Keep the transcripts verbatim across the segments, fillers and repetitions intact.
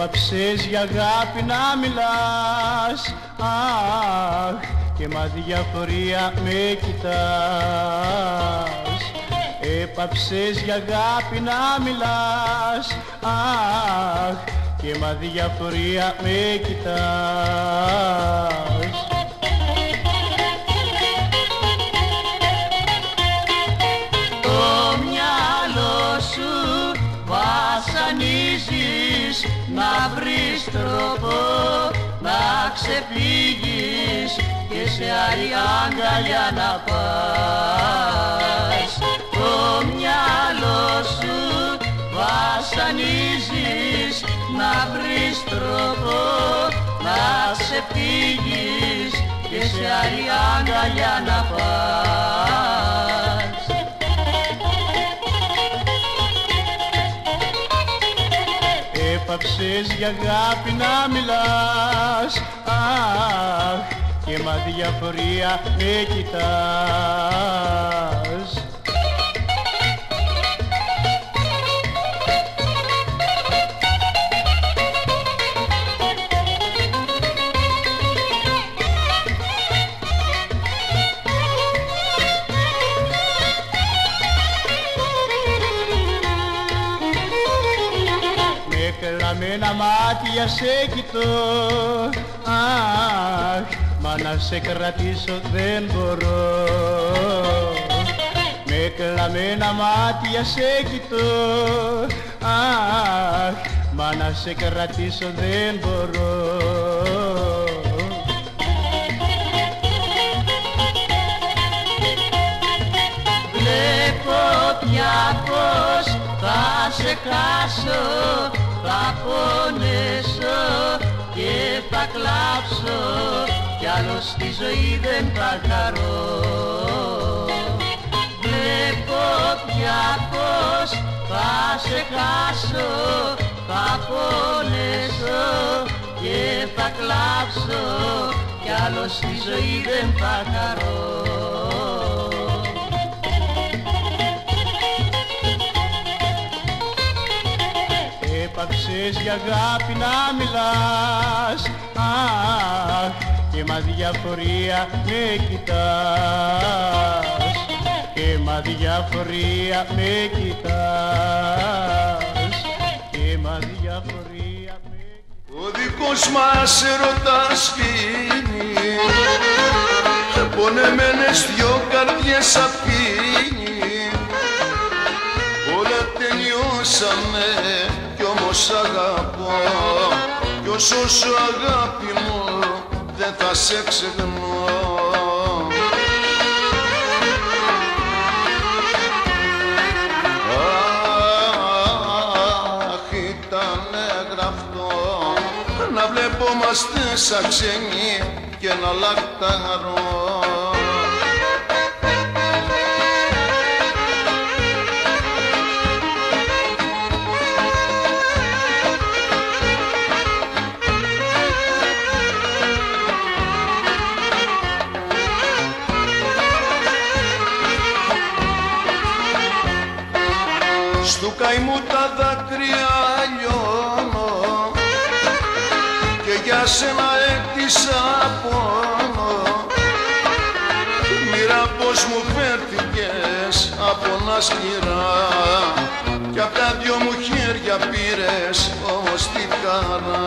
Έπαψες για αγάπη να μιλάς, αχ, και με αδιαφορία με κοιτάς. Έπαψες για αγάπη να μιλάς, αχ, και με αδιαφορία με κοιτάς. Το μυαλό σου βασανίζεις, να βρεις τρόπο να ξεφύγεις και σε άλλη αγκαλιά να πας. Το μυαλό σου βασανίζεις, να βρεις τρόπο να ξεφύγεις και σε άλλη αγκαλιά να πας. Έπαψες για αγάπη να μιλάς, αχ, και με αδιαφορία με κοιτάς. Με ένα μάτια σε κοιτώ, αχ, μα να σε κρατήσω δεν μπορώ. Με κλαμμένα μάτια σε κοιτώ, αχ, μα να σε κρατήσω δεν μπορώ. Βλέπω πια πως θα σε χάσω, θα πονέσω και θα κλάψω, κι άλλο στη ζωή δεν θα χαρώ. Βλέπω πια πως θα σε χάσω, θα πονέσω και θα κλάψω, κι άλλο στη ζωή δεν θα χαρώ. Έπαψες για αγάπη να μιλάς, αχ, και με αδιαφορία με κοιτάς. Και με αδιαφορία με κοιτάς. Και με αδιαφορία με κοιτάς. Ο δικός μας έρωτας φύγει, πονεμένες δυο καρδιές αφήνει. Όλα τελειώσαμε κι όμως αγαπώ, κι όσο σου αγάπη μου δεν θα σε ξεχνώ. Αχ, ήτανε γραφτό να βλεπόμαστε σαν ξένοι και να λακταρώ. Στου καημού τα δάκρυα λιώνω και για σένα έκτισα πόνο. Μοίρα πως μου φέρθηκες από να σκληρά κι απ' τα δυο μου χέρια πήρες όμως τη χαρά.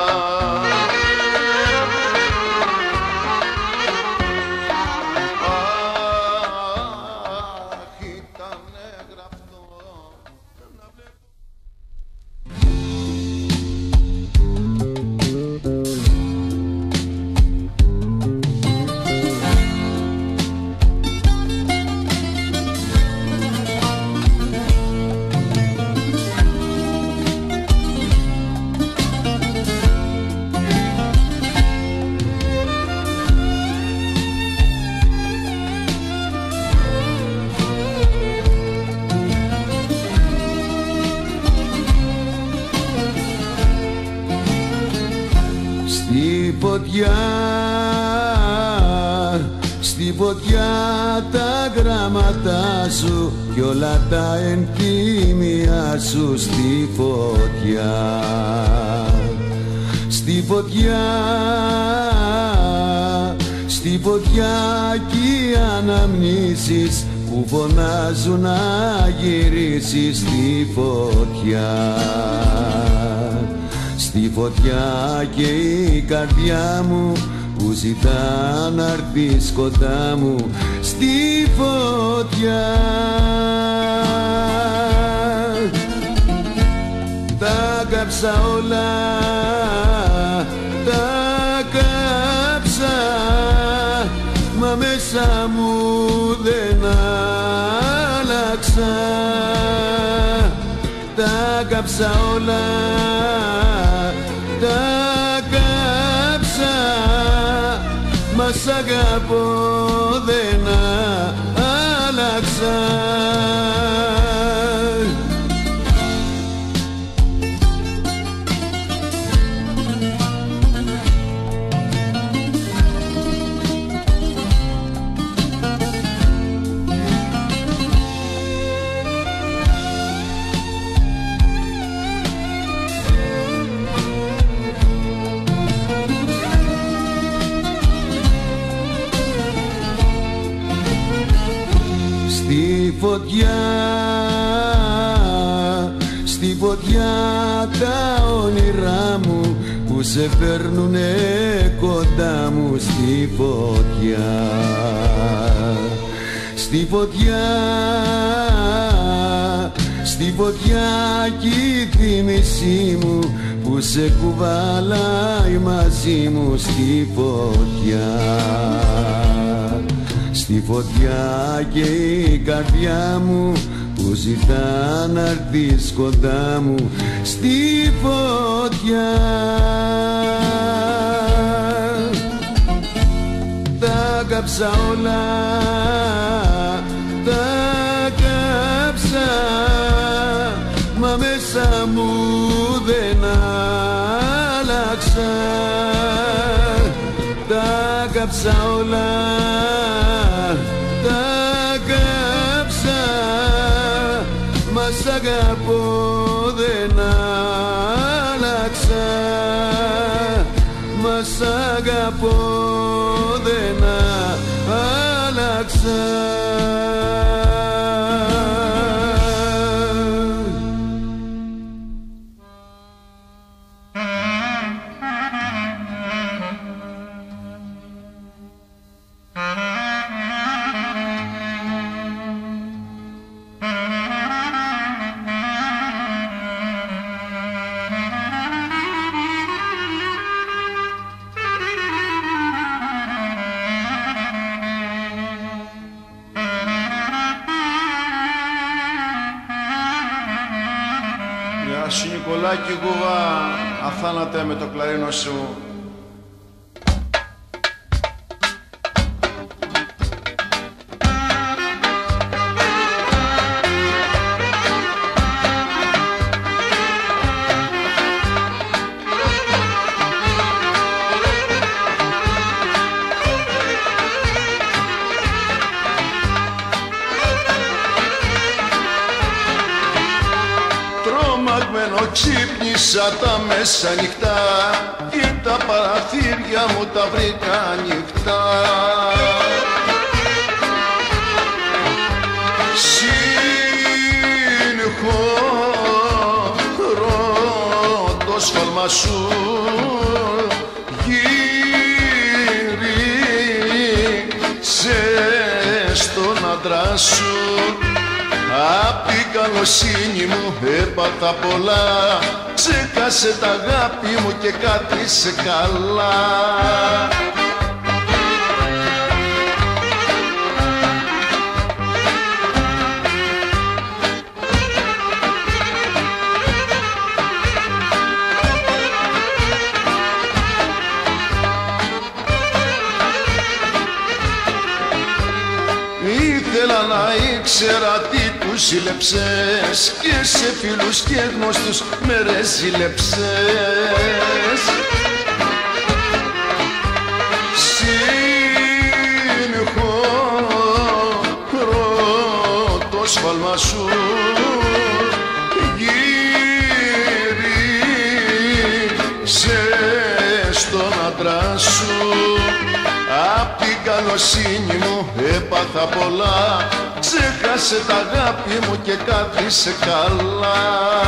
Στη φωτιά, στη φωτιά τα γράμματα σου κι όλα τα ενθύμια σου στη φωτιά. φωτιά, στη φωτιά κι οι αναμνήσεις που φωνάζουν να γυρίσεις. Στη φωτιά, στη φωτιά και η καρδιά μου που ζητά να έρθεις κοντά μου. Στη φωτιά τα κάψα όλα, τα κάψα, μα μέσα μου δεν άλλαξα. Τα κάψα όλα, τα κάψα, μα σ' αγαπώ δεν άλλαξα. Στη φωτιά, στη φωτιά τα όνειρά μου που σε φέρνουνε κοντά μου. Στη φωτιά, στη φωτιά, στη φωτιά κι η θύμησή μου που σε κουβαλάει μαζί μου. Στη φωτιά, στη φωτιά και η καρδιά μου που ζητά να έρθεις κοντά μου. Στη φωτιά τα κάψα όλα, τα κάψα, μα μέσα μου δεν άλλαξα. Τα κάψα όλα, τα κάψα, μα σ' αγαπώ δεν άλλαξα. Μα σ' αγαπώ δεν άλλαξα. Γεια σου Νικολάκη Γούβα, αθάνατε με το κλαρίνο σου. Τρομαγμένο ξύπνησα τα μεσανυχτά και τα παραθύρια μου τα βρήκα ανοιχτά. Συγχωρώ το σφάλμα σου, γύρισε στον άντρα σου. Απ' την καλοσύνη μου έπαθα πολλά, ξέχασε τ' αγάπη μου και κάτρισε καλά. Ήθελα να ήξερα τι τους ζήλεψες και σε φίλους και γνωστούς με ρε ζήλεψες. Συγχωρώ το σφάλμα σου, γύρισε άντρα σου. Απ' την καλοσύνη μου έπαθα πολλά, ξέχασε τα αγάπη μου και κάθισε καλά.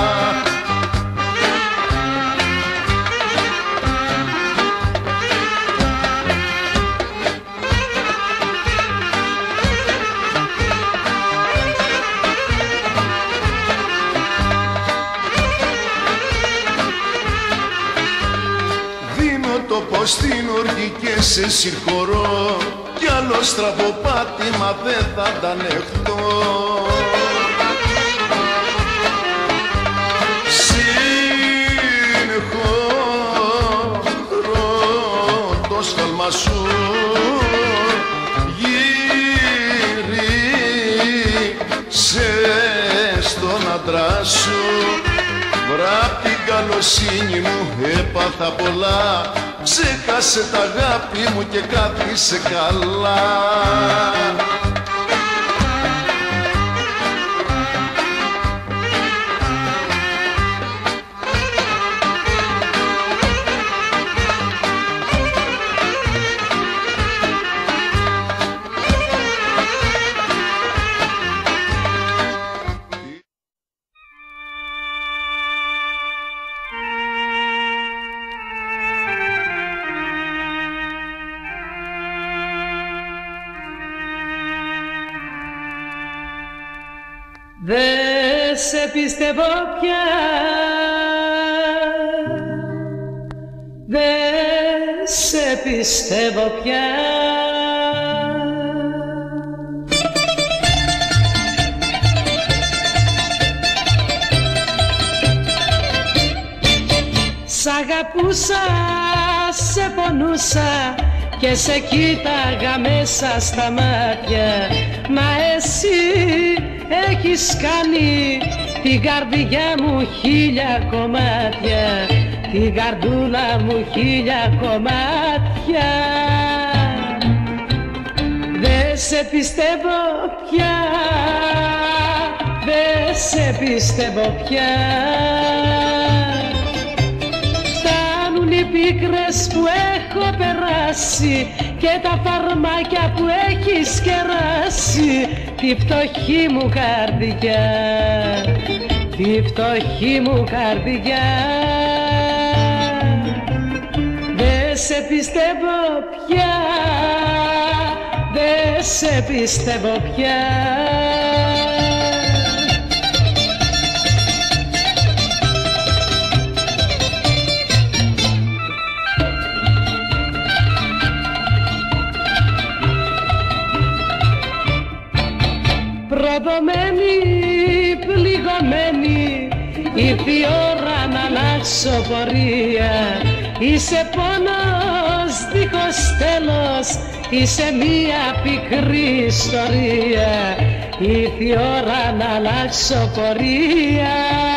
Πως στην οργή και σε συγχωρώ, κι άλλο στραβό πάτημα δεν θα τα ανεχτώ. Συγχωρώ το σφάλμα σου, γύρισε στον άντρα σου. Βρ' την καλοσύνη μου έπαθα πολλά, ξέχασε τα αγάπη μου και κάθισε καλά. Δε σε πιστεύω πια, δε σε πιστεύω πια. Σ' αγαπούσα, σε πονούσα και σε κοίταγα μέσα στα μάτια, μα εσύ έχεις κάνει την καρδιά μου χίλια κομμάτια, την καρδούλα μου χίλια κομμάτια. Δε σε πιστεύω πια, δε σε πιστεύω πια. Φτάνουν οι πίκρες που έχω περάσει και τα φαρμάκια που έχεις κεράσει, τη φτωχή μου καρδιά, τη φτωχή μου καρδιά. Δε σε πιστεύω πια, δε σε πιστεύω πια. Προδομένη, πληγωμένη, ήρθε η ώρα να αλλάξω πορεία. Είσαι πόνος δίχως τέλος, είσαι μία πικρή ιστορία. Ήρθε η ώρα να αλλάξω πορεία.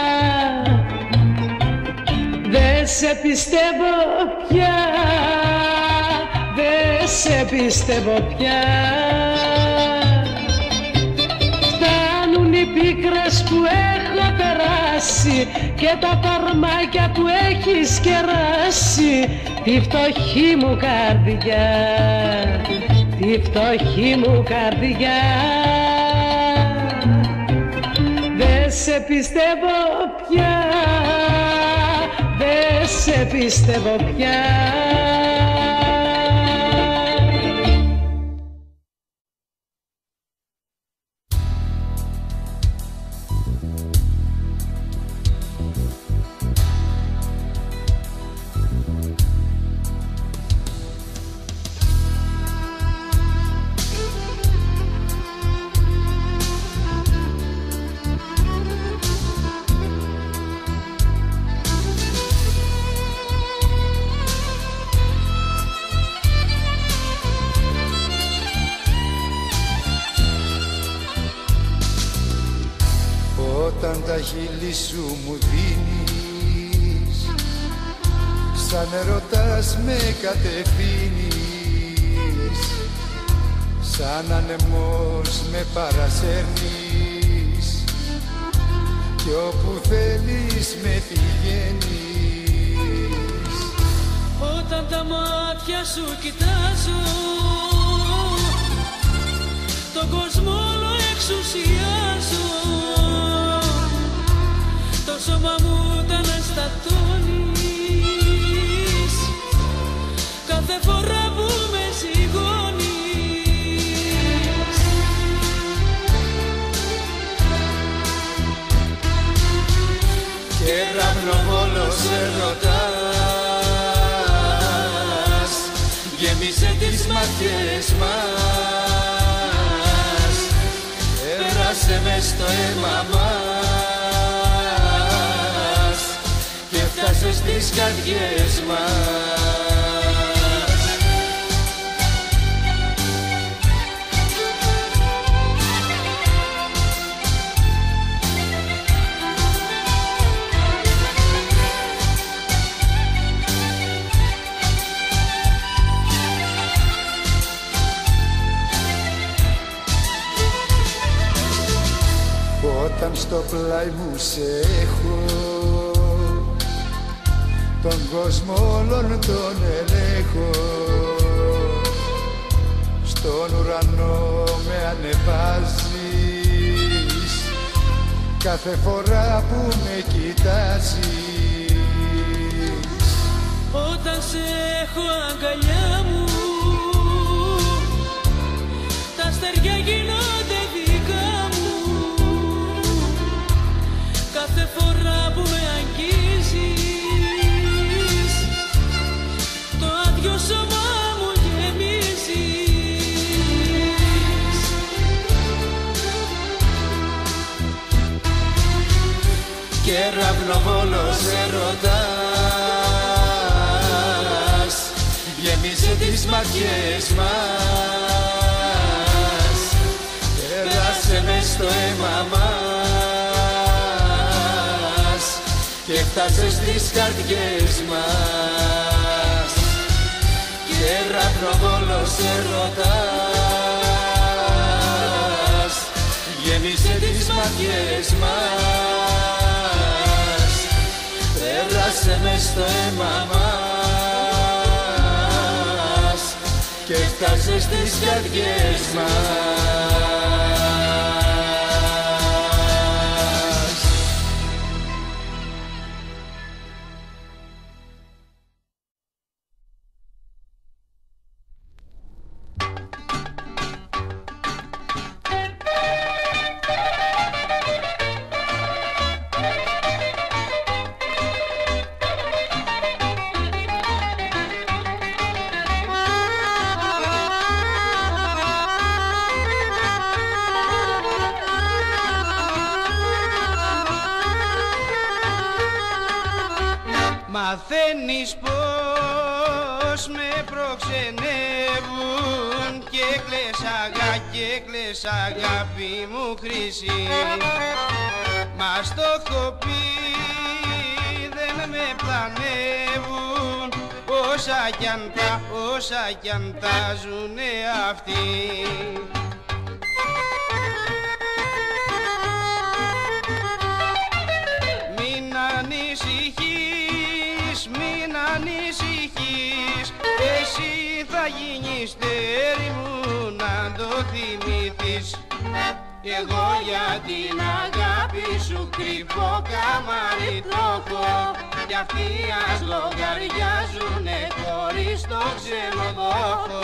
Δε σε πιστεύω πια, δε σε πιστεύω πια. Οι πίκρες που έχω περάσει και τα φαρμάκια που έχεις κεράσει, τη φτωχή μου καρδιά, τη φτωχή μου καρδιά. Δε σε πιστεύω πια, δε σε πιστεύω πια. Όταν τα χείλη σου μου δίνεις, σαν ερωτάς με κατευθύνεις, σαν ανεμός με παρασέρνεις κι όπου θέλεις με πηγαίνεις. Όταν τα μάτια μάτια σου κοιτάζω, τον κόσμο όλο εξουσιάζω, το σώμα μου τα αναστατώνεις κάθε φορά που με ζυγώνεις. Κεραυνοβόλος ερωτάς γέμισε τις ματιές μας, πέρασε μες στο αίμα μας και φτάσε στις καρδιές μας. Όταν στο πλάι μου σε έχω, τον κόσμο όλον τον ελέγχω, στον ουρανό με ανεβάζεις κάθε φορά που με κοιτάζεις. Όταν σε έχω αγκαλιά μου, τα αστέρια γίνονται δικά μου, κάθε φορά που με αγγίζεις το άδειο σώμα μου γεμίζεις. Κεραυνοβόλος ερωτάς γέμισε τις ματιές μας, πέρασε μες στο αίμα μας και φτάσε στις καρδιές μας. Κεραυνοβόλος ερωτάς γέμισε τις ματιές μας, πέρασε μες στο αίμα μας και φτάσε στις καρδιές μας. Μαθαίνεις πως με προξενεύουν και κλαις αγά και κλαις αγάπη μου χρυσή. Μα στο έχω πει δεν με πλανεύουν όσα κι αν τα, όσα κι αν τάζουνε αυτοί. Μην ανησυχείς, μην ανησυχείς, εσύ θα γίνεις τέρι μου να το θυμηθείς. Εγώ για την αγάπη σου κρυφό καμάρι το έχω κι αυτοί ας λογαριάζουνε χωρίς το ξενοδόχο.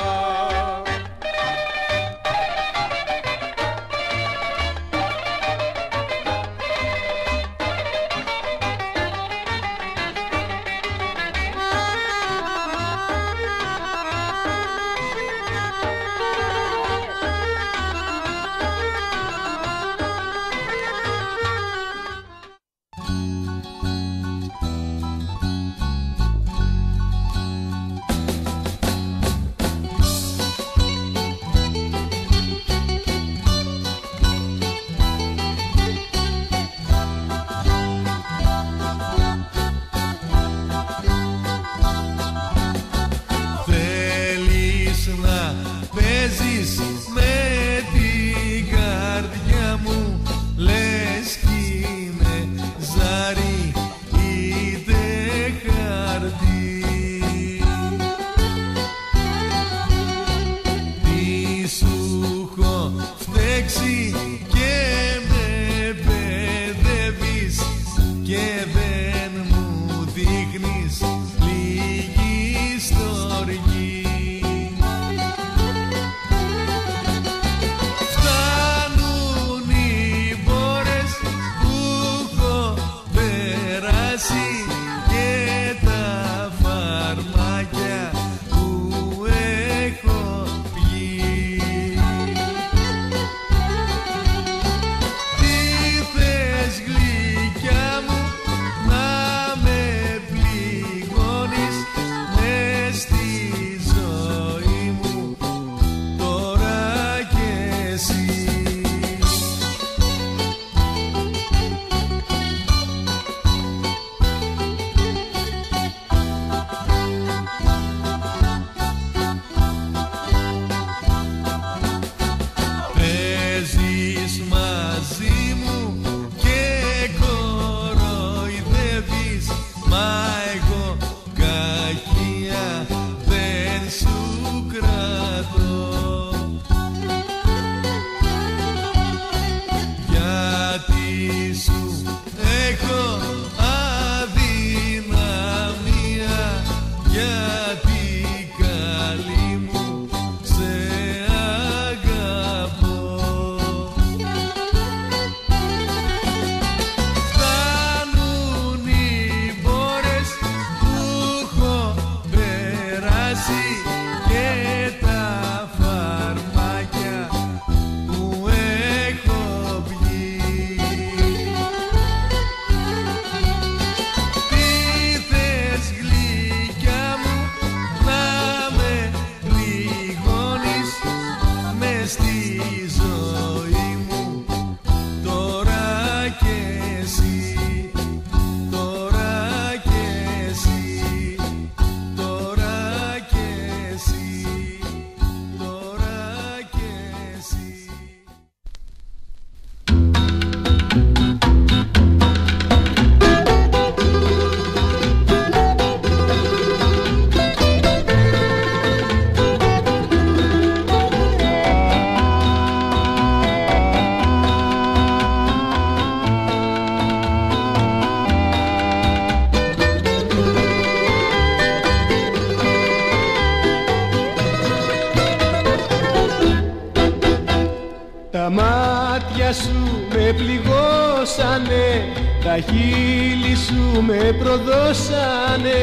μάτια σου με πληγώσανε, τα χείλη σου με προδώσανε.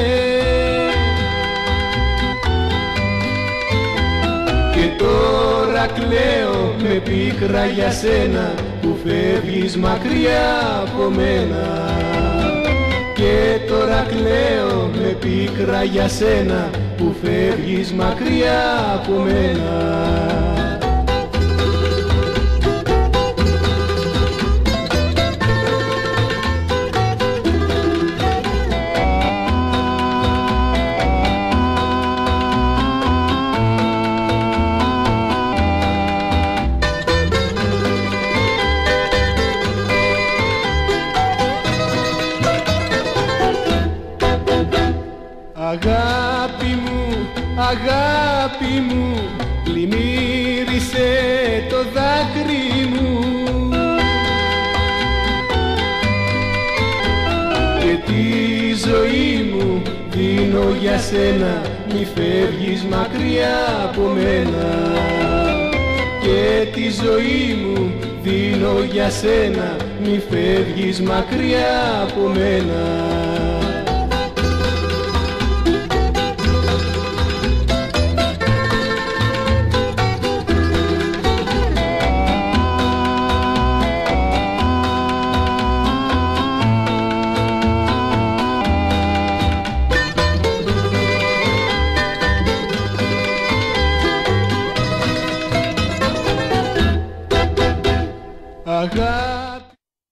Και τώρα κλαίω με πίκρα για σένα που φεύγεις μακριά από μένα. Και τώρα κλαίω με πίκρα για σένα που φεύγεις μακριά από μένα. Αγάπη μου, αγάπη μου, πλημμύρισε το δάκρυ μου. Και τη ζωή μου δίνω για σένα, μη φεύγεις μακριά από μένα. Και τη ζωή μου δίνω για σένα, μη φεύγεις μακριά από μένα. Αγάπη.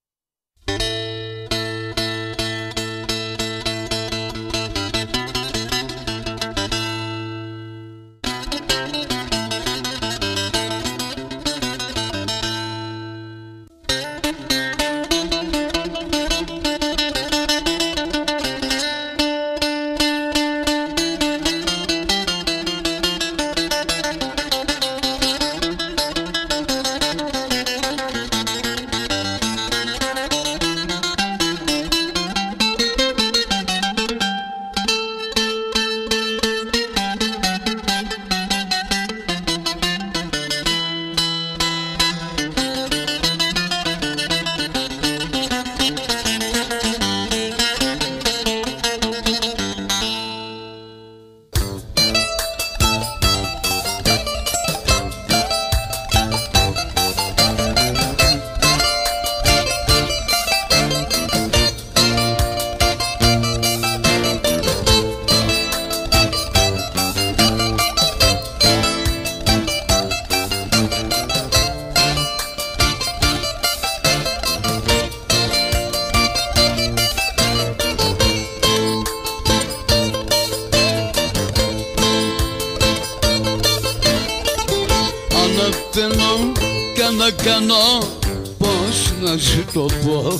Αναπαινώ και ανακανώ, πώς να σου το πω.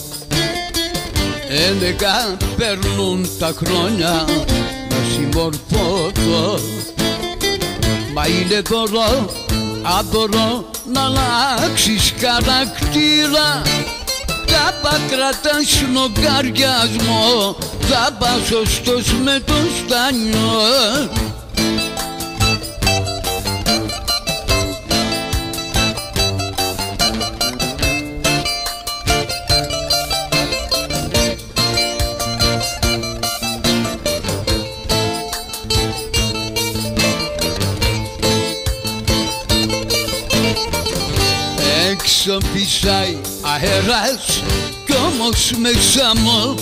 Έλεγα περνούν τα χρόνια να συμμορφώσω, μα είναι μπορώ, απορώ να αλλάξεις χαρακτήρα. Τα πακρατάς λογαριασμό, θα πας σωστός με το στάνιο. Έξω φυσάει αέρας κι όμως μέσα μου,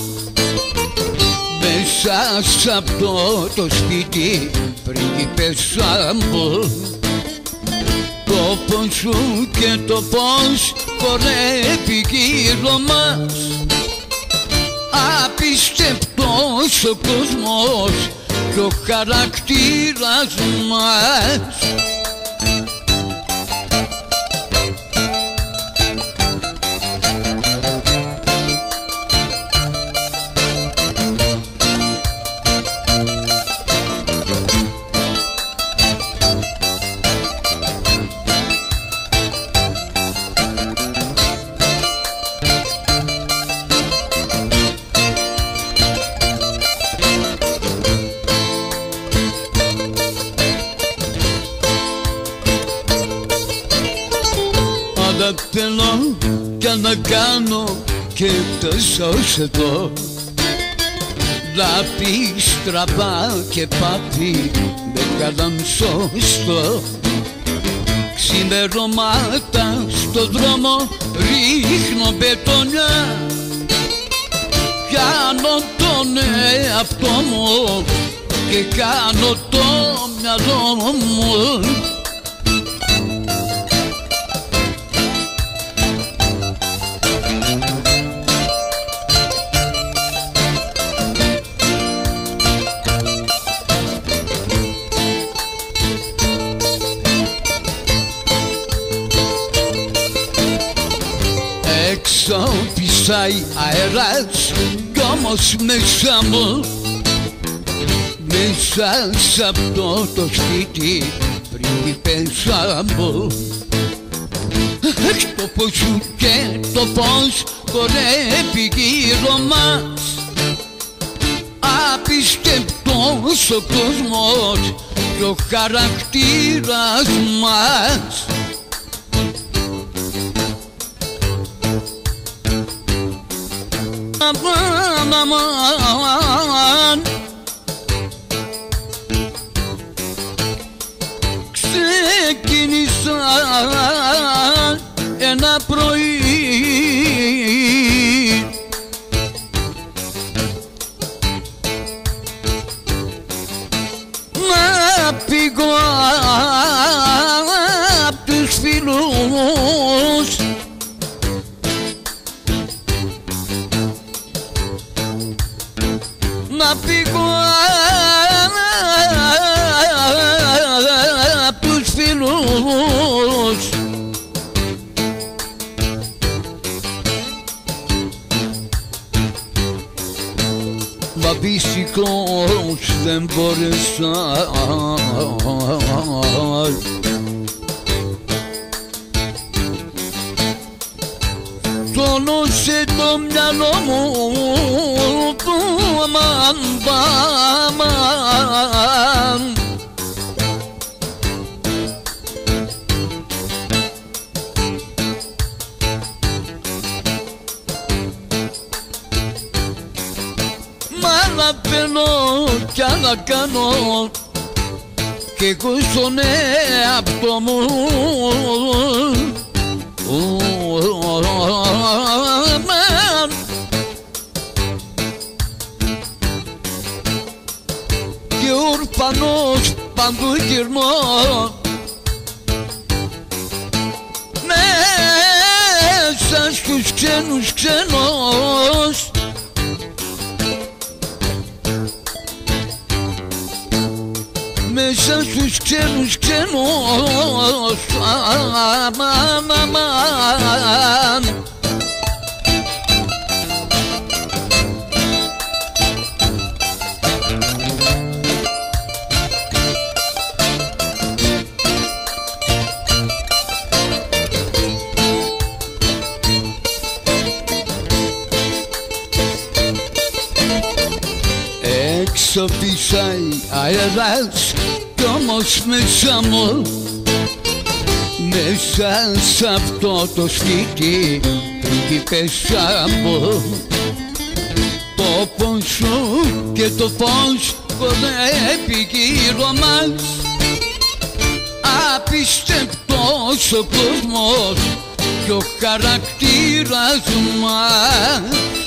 μέσα σ' αυτό το σπίτι πριγκίπεσσα μου. Το πώς σου και το πώς χορεύει γύρω μας, απίστευτος ο κόσμος και ο χαρακτήρας μας. να κάνω και τόσος εδώ. Να πεις στραβά και πάθη δεν κάναν σωστό. Ξημερώματα στο δρόμο ρίχνω μπετονιά. Πιάνω τον εαυτό μου και κάνω το μυαλό μου. Έξω φυσάει αέρας κι όμως μέσα μου, μέσα σ' αυτό το σπίτι πριγκίπεσσα μου. Το φως σου και το φως χορεύει γύρω μας. Απίστευτος ο κόσμος και ο χαρακτήρας μας. Αμάν, αμάν, ξεκίνησα ένα πρωί να φύγω απ' τους φίλους. Να φύγω απ' τους φίλους. Μα δυστυχώς δεν μπόρεσα. Τόνωσε το μυαλό μου του αμάν, αμάν. Μ' αναπαίνω κι άλλα κάνω κι εγώ στον εαυτό μου. Και ορφανός παντού γυρνώ μέσα στους ξένους ξένος. Μέσα στους ξένους ξένος. Αμάν, αμάν. Έξω φυσάει αέρας κι όμως μέσα μου, μέσα σ' αυτό το σπίτι πριγκίπεσσα μου. Το φως σου και το φως χορεύει γύρω μας. Απίστευτος ο κόσμος και ο χαρακτήρας μας.